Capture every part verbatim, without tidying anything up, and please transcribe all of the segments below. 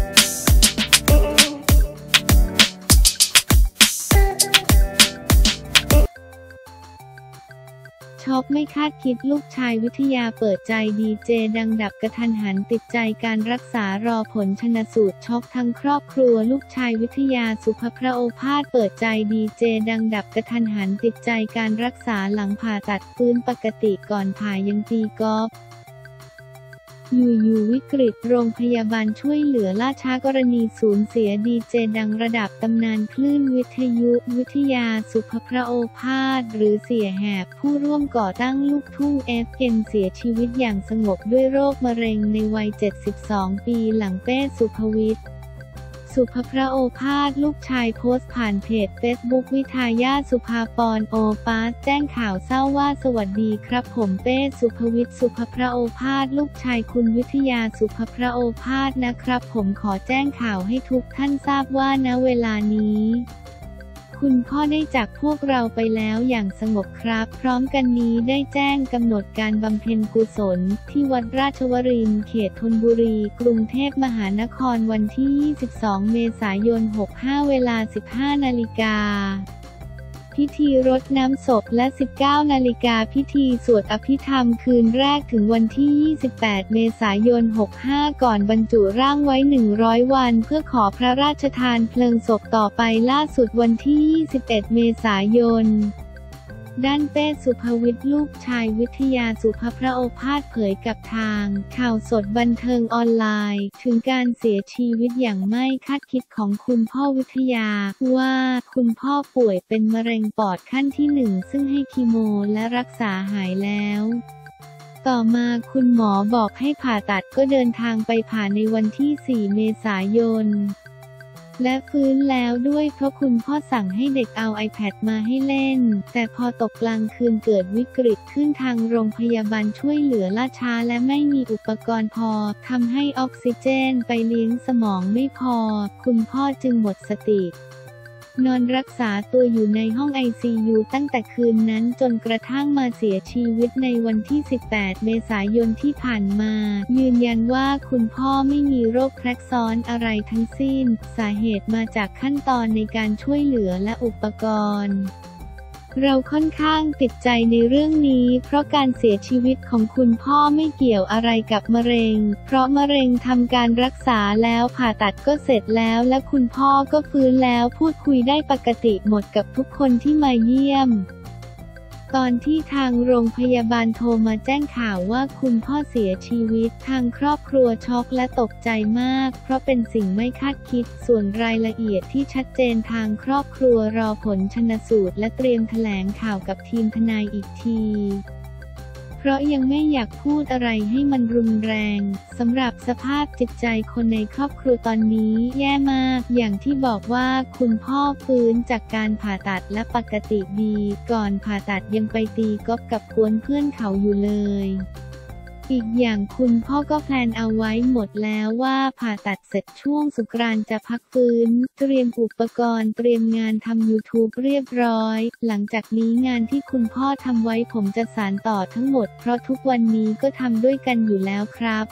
ช็อกไม่คาดคิดลูกชายวิทยาเปิดใจดีเจดังดับกระทันหันติดใจการรักษารอผลชันสูตรช็อกทั้งครอบครัวลูกชายวิทยาสุภพระโอภาสเปิดใจดีเจดังดับกระทันหันติดใจการรักษาหลังผ่าตัดฟื้นปกติก่อนผ่ายังตีกอล์ฟอยู่ๆวิกฤตโรงพยาบาลช่วยเหลือล่าช้ากรณีสูญเสียดีเจดังระดับตำนานคลื่นวิทยุวิทยาสุภพระโอภาสหรือเสียแหบผู้ร่วมก่อตั้งลูกทุ่ง เอฟ เอ็ม เสียชีวิตอย่างสงบด้วยโรคมะเร็งในวัยเจ็ดสิบสองปีหลังเป้สุภวิทย์สุภพระโอภาสลูกชายโพสต์ผ่านเพจเฟซบุ๊กวิทยาสุภาปรโอปาสแจ้งข่าวเศร้าว่าสวัสดีครับผมเป้สุภวิทย์สุภพระโอภาสลูกชายคุณวิทยาสุภพระโอภาสนะครับผมขอแจ้งข่าวให้ทุกท่านทราบว่าณเวลานี้คุณพ่อได้จากพวกเราไปแล้วอย่างสงบครับพร้อมกันนี้ได้แจ้งกำหนดการบำเพ็ญกุศลที่วัดราชวรินทร์เขตธนบุรีกรุงเทพมหานครวันที่ยี่สิบสองเมษายนหกสิบห้าเวลา สิบห้านาฬิกาพิธีรดน้ำศพและ สิบเก้านาฬิกาพิธีสวดอภิธรรมคืนแรกถึงวันที่ยี่สิบแปดเมษายนหกสิบห้าก่อนบรรจุร่างไว้หนึ่งร้อยวันเพื่อขอพระราชทานเพลิงศพต่อไปล่าสุดวันที่ยี่สิบเอ็ดเมษายนด้านเป้สุภวิทย์ลูกชายวิทยาสุภพระโอภาสเผยกับทางข่าวสดบันเทิงออนไลน์ถึงการเสียชีวิตอย่างไม่คาดคิดของคุณพ่อวิทยาว่าคุณพ่อป่วยเป็นมะเร็งปอดขั้นที่หนึ่งซึ่งให้คีโมและรักษาหายแล้วต่อมาคุณหมอบอกให้ผ่าตัดก็เดินทางไปผ่าในวันที่สี่เมษายนและฟื้นแล้วด้วยเพราะคุณพ่อสั่งให้เด็กเอา ไอแพด มาให้เล่นแต่พอตกกลางคืนเกิดวิกฤตขึ้นทางโรงพยาบาลช่วยเหลือล่าช้าและไม่มีอุปกรณ์พอทำให้ออกซิเจนไปเลี้ยงสมองไม่พอคุณพ่อจึงหมดสตินอนรักษาตัวอยู่ในห้อง ไอ ซี ยู ตั้งแต่คืนนั้นจนกระทั่งมาเสียชีวิตในวันที่สิบแปดเมษายนที่ผ่านมายืนยันว่าคุณพ่อไม่มีโรคแทรกซ้อนอะไรทั้งสิ้นสาเหตุมาจากขั้นตอนในการช่วยเหลือและอุปกรณ์เราค่อนข้างติดใจในเรื่องนี้เพราะการเสียชีวิตของคุณพ่อไม่เกี่ยวอะไรกับมะเร็งเพราะมะเร็งทำการรักษาแล้วผ่าตัดก็เสร็จแล้วและคุณพ่อก็ฟื้นแล้วพูดคุยได้ปกติหมดกับทุกคนที่มาเยี่ยมตอนที่ทางโรงพยาบาลโทรมาแจ้งข่าวว่าคุณพ่อเสียชีวิตทางครอบครัวช็อกและตกใจมากเพราะเป็นสิ่งไม่คาดคิดส่วนรายละเอียดที่ชัดเจนทางครอบครัวรอผลชันสูตรและเตรียมแถลงข่าวกับทีมทนายอีกทีเพราะยังไม่อยากพูดอะไรให้มันรุนแรงสำหรับสภาพจิตใจคนในครอบครัวตอนนี้แย่มากอย่างที่บอกว่าคุณพ่อฟื้นจากการผ่าตัดและปกติดีก่อนผ่าตัดยังไปตีกอล์ฟกับกวนเพื่อนเขาอยู่เลยอีกอย่างคุณพ่อก็แพลนเอาไว้หมดแล้วว่าผ่าตัดเสร็จช่วงสงกรานต์จะพักฟื้นเตรียมอุปกรณ์เตรียมงานทำ ยูทูบ เรียบร้อยหลังจากนี้งานที่คุณพ่อทำไว้ผมจะสานต่อทั้งหมดเพราะทุกวันนี้ก็ทำด้วยกันอยู่แล้วครับ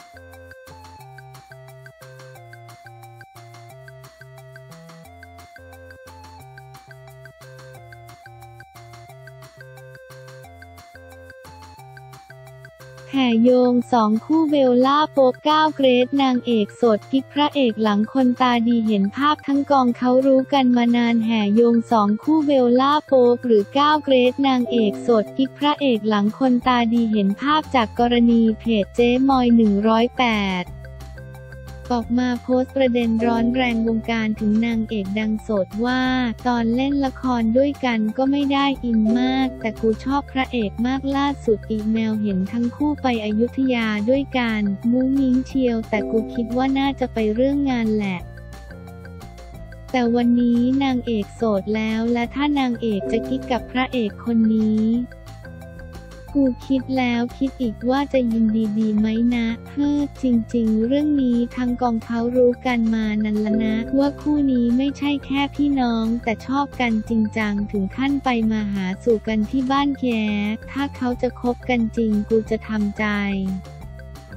แห่โยงสองคู่เบลล่าโป๊ปก้าวเกรซนางเอกโสดกิ๊กพระเอกหลังคนตาดีเห็นภาพทั้งกองเขารู้กันมานานแห่โยงสองคู่เบลล่าโป๊ปหรือก้าวเกรซนางเอกโสดกิ๊กพระเอกหลังคนตาดีเห็นภาพจากกรณีเพจเจ๊มอยหนึ่งร้อยแปดออกมาโพสต์ประเด็นร้อนแรงวงการถึงนางเอกดังโสดว่าตอนเล่นละครด้วยกันก็ไม่ได้อินมากแต่กูชอบพระเอกมากล่าสุดอีเมลเห็นทั้งคู่ไปอยุธยาด้วยกันมุ้งมิ้งเชียวแต่กูคิดว่าน่าจะไปเรื่องงานแหละแต่วันนี้นางเอกโสดแล้วและถ้านางเอกจะกิ๊กกับพระเอกคนนี้กูคิดแล้วคิดอีกว่าจะยินดีดีไหมนะเฮ้อจริงๆเรื่องนี้ทั้งกองเขารู้กันมานั่นละนะว่าคู่นี้ไม่ใช่แค่พี่น้องแต่ชอบกันจริงจังถึงขั้นไปมาหาสู่กันที่บ้านแกถ้าเขาจะคบกันจริงกูจะทำใจ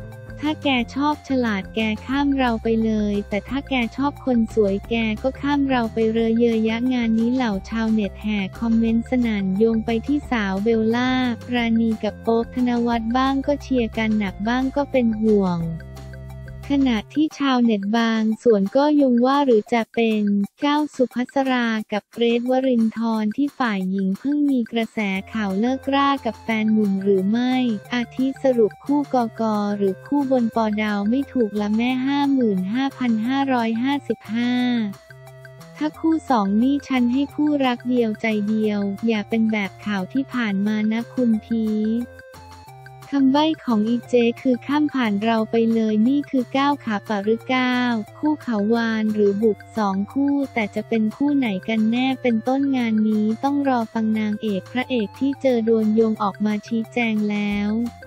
ถ้าแกชอบฉลาดแกข้ามเราไปเลยแต่ถ้าแกชอบคนสวยแกก็ข้ามเราไปเลยเยอะยะงานนี้เหล่าชาวเน็ตแห่คอมเมนต์สนั่นโยงไปที่สาวเบลล่ารานีกับโป๊ปธนวัฒน์บ้างก็เชียร์กันหนักบ้างก็เป็นห่วงขณะที่ชาวเน็ตบางส่วนก็ยงว่าหรือจะเป็นก้าวสุภัสรากับเกรทวรินทร์ที่ฝ่ายหญิงเพิ่งมีกระแสข่าวเลิกรากับแฟนหนุ่มหรือไม่อาทิสรุปคู่กกหรือคู่บนปอดาวไม่ถูกละแม่ ห้าหมื่นห้าพันห้าร้อยห้าสิบห้า ถ้าคู่สองนี่ฉันให้คู่รักเดียวใจเดียวอย่าเป็นแบบข่าวที่ผ่านมานะคุณพีคำใบ้ของอีเจคือข้ามผ่านเราไปเลยนี่คือก้าวขาปะหรือก้าวคู่เขาวานหรือบุกสองคู่แต่จะเป็นคู่ไหนกันแน่เป็นต้นงานนี้ต้องรอฟังนางเอกพระเอกที่เจอโดนโยงออกมาชี้แจงแล้ว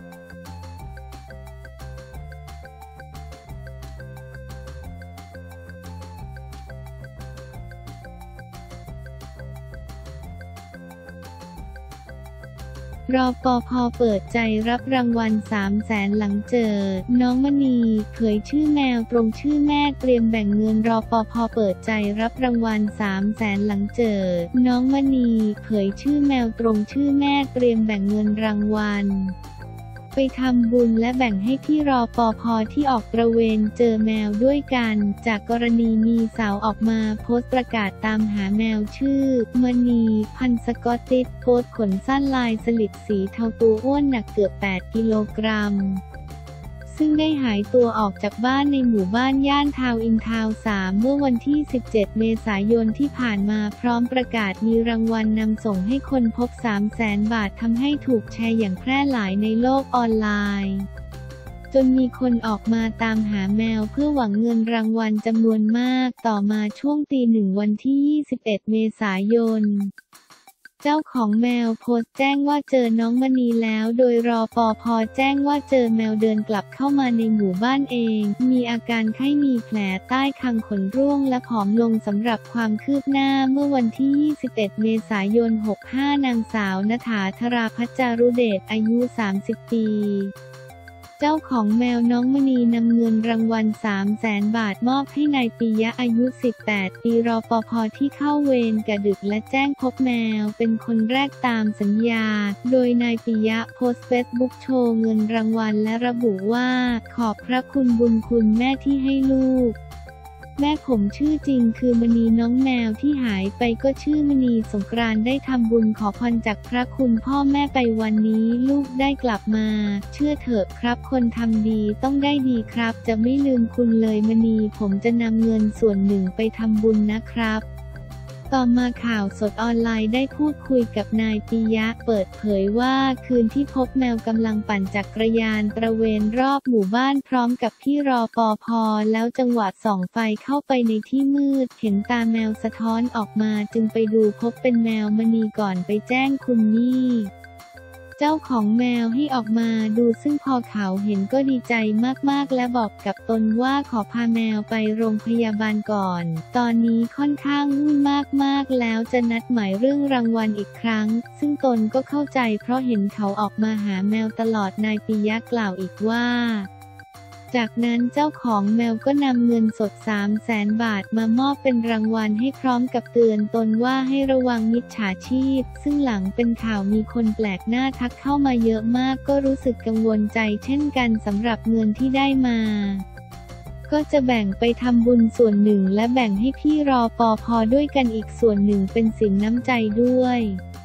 รปภ.เปิดใจรับรางวัลสามแสนหลังเจอน้องมณีเผยชื่อแมวตรงชื่อแม่เตรียมแบ่งเงินรปภ.เปิดใจรับรางวัลสามแสนหลังเจอน้องมณีเผยชื่อแมวตรงชื่อแม่เตรียมแบ่งเงินรางวัลไปทำบุญและแบ่งให้ที่รปภ.ที่ออกตระเวนเจอแมวด้วยกันจากกรณีมีสาวออกมาโพสต์ประกาศตามหาแมวชื่อมณีพันธุ์สกอตติชโพสต์ขนสั้นลายสลิดสีเทาตัวอ้วนหนักเกือบแปดกิโลกรัมซึ่งได้หายตัวออกจากบ้านในหมู่บ้านย่านทาวน์อินทาวน์สามเมื่อวันที่สิบเจ็ดเมษายนที่ผ่านมาพร้อมประกาศมีรางวัลนำส่งให้คนพบ สามแสน บาททำให้ถูกแชร์อย่างแพร่หลายในโลกออนไลน์จนมีคนออกมาตามหาแมวเพื่อหวังเงินรางวัลจำนวนมากต่อมาช่วงตีหนึ่งวันที่ยี่สิบเอ็ดเมษายนเจ้าของแมวโพสต์แจ้งว่าเจอน้องมณีแล้วโดยรปภ.แจ้งว่าเจอแมวเดินกลับเข้ามาในหมู่บ้านเองมีอาการไข้มีแผลใต้คางขนร่วงและผอมลงสำหรับความคืบหน้าเมื่อวันที่ยี่สิบเอ็ดเมษายนหกห้านางสาวณฐาธราพัชจารุเดชอายุสามสิบปีเจ้าของแมวน้องมณีนำเงินรางวัล สามแสน บาทมอบให้นายปิยะอายุ สิบแปด ปีรปภ.ที่เข้าเวรกะดึกและแจ้งพบแมวเป็นคนแรกตามสัญญาโดยนายปิยะโพสต์เฟซบุ๊กโชว์เงินรางวัลและระบุว่าขอบพระคุณบุญคุณแม่ที่ให้ลูกแม่ผมชื่อจริงคือมณีน้องแมวที่หายไปก็ชื่อมณีสงกรานต์ได้ทำบุญขอพรจากพระคุณพ่อแม่ไปวันนี้ลูกได้กลับมาเชื่อเถอะครับคนทำดีต้องได้ดีครับจะไม่ลืมคุณเลยมณีผมจะนำเงินส่วนหนึ่งไปทำบุญนะครับต่อมาข่าวสดออนไลน์ได้พูดคุยกับนายปิยะเปิดเผยว่าคืนที่พบแมวกำลังปั่นจักรยานตระเวนรอบหมู่บ้านพร้อมกับพี่รปภ.แล้วจังหวะส่องไฟเข้าไปในที่มืดเห็นตาแมวสะท้อนออกมาจึงไปดูพบเป็นแมวมณีก่อนไปแจ้งคุณนี่เจ้าของแมวให้ออกมาดูซึ่งพอเขาเห็นก็ดีใจมากๆและบอกกับตนว่าขอพาแมวไปโรงพยาบาลก่อนตอนนี้ค่อนข้างวุ่นมากๆแล้วจะนัดหมายเรื่องรางวัลอีกครั้งซึ่งตนก็เข้าใจเพราะเห็นเขาออกมาหาแมวตลอดนายปิยะกล่าวอีกว่าจากนั้นเจ้าของแมวก็นำเงินสด สามแสน บาทมามอบเป็นรางวัลให้พร้อมกับเตือนตนว่าให้ระวังมิจฉาชีพซึ่งหลังเป็นข่าวมีคนแปลกหน้าทักเข้ามาเยอะมากก็รู้สึกกังวลใจเช่นกันสำหรับเงินที่ได้มาก็จะแบ่งไปทำบุญส่วนหนึ่งและแบ่งให้พี่รปภ.ด้วยกันอีกส่วนหนึ่งเป็นสินน้ำใจด้วย